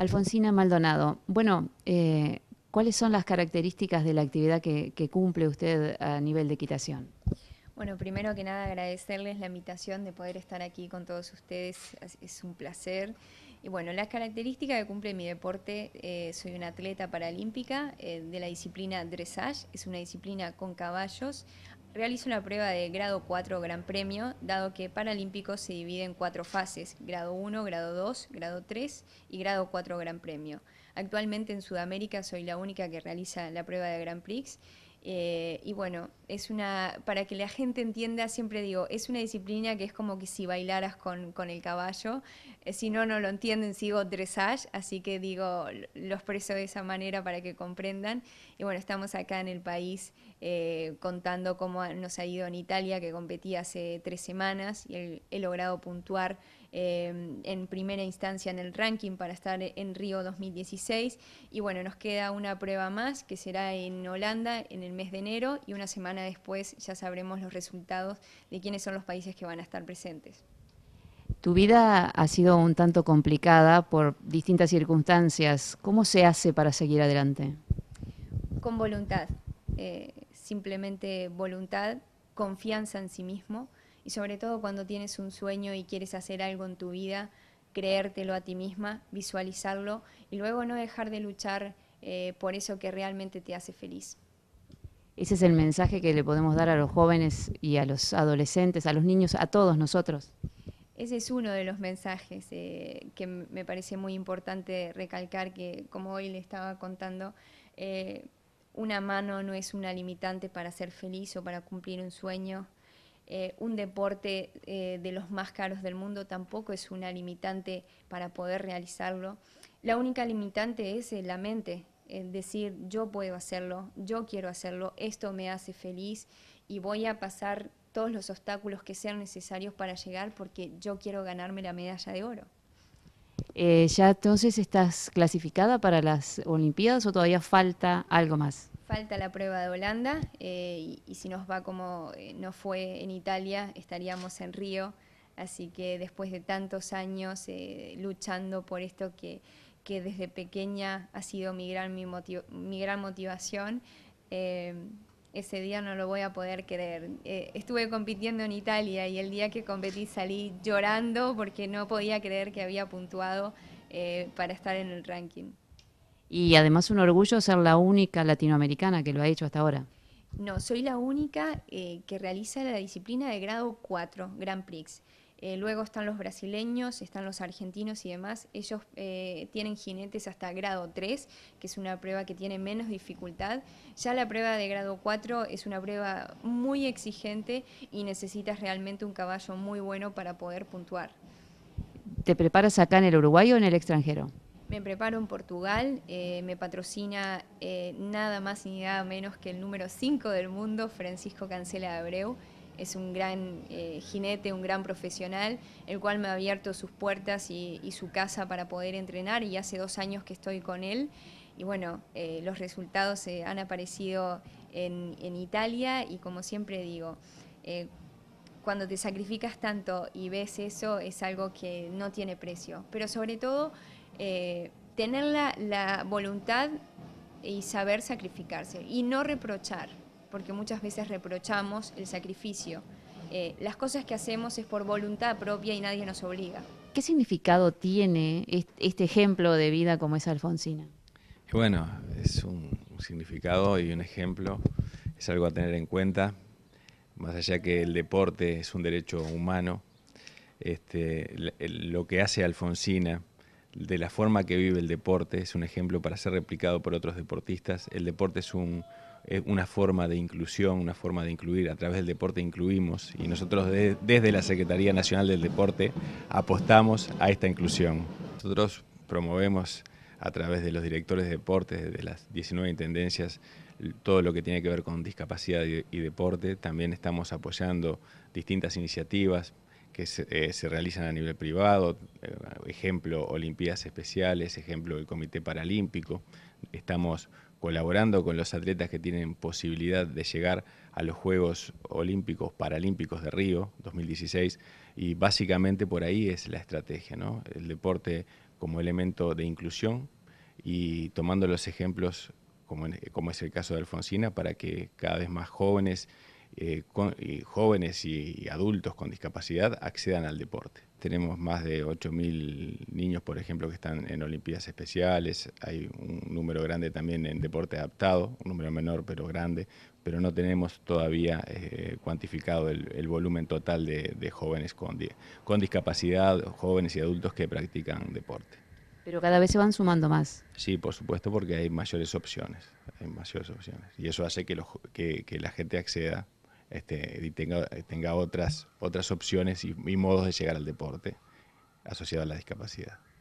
Alfonsina Maldonado, bueno, ¿cuáles son las características de la actividad que cumple usted a nivel de equitación? Bueno, primero que nada agradecerles la invitación de poder estar aquí con todos ustedes, es un placer. Y bueno, las características que cumple mi deporte, soy una atleta paralímpica de la disciplina dressage, es una disciplina con caballos. Realizo una prueba de grado 4 Gran Premio, dado que Paralímpico se divide en 4 fases, grado 1, grado 2, grado 3 y grado 4 Gran Premio. Actualmente en Sudamérica soy la única que realiza la prueba de Grand Prix. Y bueno, para que la gente entienda, siempre digo, es una disciplina que es como que si bailaras con el caballo. Si no, no lo entienden, sigo dressage, así que digo, lo expreso de esa manera para que comprendan. Y bueno, estamos acá en el país contando cómo nos ha ido en Italia, que competí hace 3 semanas y he logrado puntuar en primera instancia en el ranking para estar en Río 2016. Y bueno, nos queda una prueba más que será en Holanda en el mes de enero y una semana después ya sabremos los resultados de quiénes son los países que van a estar presentes. Tu vida ha sido un tanto complicada por distintas circunstancias. ¿Cómo se hace para seguir adelante? Con voluntad, simplemente voluntad, confianza en sí mismo y sobre todo cuando tienes un sueño y quieres hacer algo en tu vida, creértelo a ti misma, visualizarlo y luego no dejar de luchar por eso que realmente te hace feliz. Ese es el mensaje que le podemos dar a los jóvenes y a los adolescentes, a los niños, a todos nosotros. Ese es uno de los mensajes que me parece muy importante recalcar, que como hoy le estaba contando, eh, una mano no es una limitante para ser feliz o para cumplir un sueño. Un deporte de los más caros del mundo tampoco es una limitante para poder realizarlo. La única limitante es la mente, decir yo puedo hacerlo, yo quiero hacerlo, esto me hace feliz y voy a pasar todos los obstáculos que sean necesarios para llegar porque yo quiero ganarme la medalla de oro. ¿Ya entonces estás clasificada para las Olimpiadas o todavía falta algo más? Falta la prueba de Holanda y si nos va como nos fue en Italia, estaríamos en Río. Así que después de tantos años luchando por esto que desde pequeña ha sido mi gran motivación, eh, ese día no lo voy a poder creer. Estuve compitiendo en Italia y el día que competí salí llorando porque no podía creer que había puntuado para estar en el ranking. Y además un orgullo ser la única latinoamericana que lo ha hecho hasta ahora. No, soy la única que realiza la disciplina de grado 4, Grand Prix. Luego están los brasileños, están los argentinos y demás. Ellos tienen jinetes hasta grado 3, que es una prueba que tiene menos dificultad. Ya la prueba de grado 4 es una prueba muy exigente y necesitas realmente un caballo muy bueno para poder puntuar. ¿Te preparas acá en el Uruguay o en el extranjero? Me preparo en Portugal, me patrocina nada más ni nada menos que el número 5 del mundo, Francisco Cancela de Abreu. Es un gran jinete, un gran profesional, el cual me ha abierto sus puertas y su casa para poder entrenar y hace 2 años que estoy con él. Y bueno, los resultados han aparecido en Italia y como siempre digo, eh, cuando te sacrificas tanto y ves eso es algo que no tiene precio. Pero sobre todo, tener la voluntad y saber sacrificarse y no reprochar, porque muchas veces reprochamos el sacrificio. Las cosas que hacemos es por voluntad propia y nadie nos obliga. ¿Qué significado tiene este ejemplo de vida como es Alfonsina? Y bueno, es un significado y un ejemplo, es algo a tener en cuenta, más allá que el deporte es un derecho humano, lo que hace Alfonsina, de la forma que vive el deporte, es un ejemplo para ser replicado por otros deportistas. El deporte es una forma de inclusión, una forma de incluir. A través del deporte incluimos y nosotros desde la Secretaría Nacional del Deporte apostamos a esta inclusión. Nosotros promovemos a través de los directores de deportes de las 19 intendencias todo lo que tiene que ver con discapacidad y deporte. También estamos apoyando distintas iniciativas que se realizan a nivel privado, ejemplo, Olimpiadas Especiales, ejemplo, el Comité Paralímpico. Estamos colaborando con los atletas que tienen posibilidad de llegar a los Juegos Olímpicos Paralímpicos de Río 2016 y básicamente por ahí es la estrategia, ¿no? El deporte como elemento de inclusión y tomando los ejemplos, como es el caso de Alfonsina, para que cada vez más jóvenes, jóvenes y adultos con discapacidad accedan al deporte. Tenemos más de 8.000 niños, por ejemplo, que están en Olimpiadas Especiales. Hay un número grande también en deporte adaptado, un número menor pero grande, pero no tenemos todavía cuantificado el volumen total de jóvenes con discapacidad, jóvenes y adultos que practican deporte. Pero cada vez se van sumando más. Sí, por supuesto, porque hay mayores opciones, y eso hace que la gente acceda y tenga otras opciones y modos de llegar al deporte asociado a la discapacidad.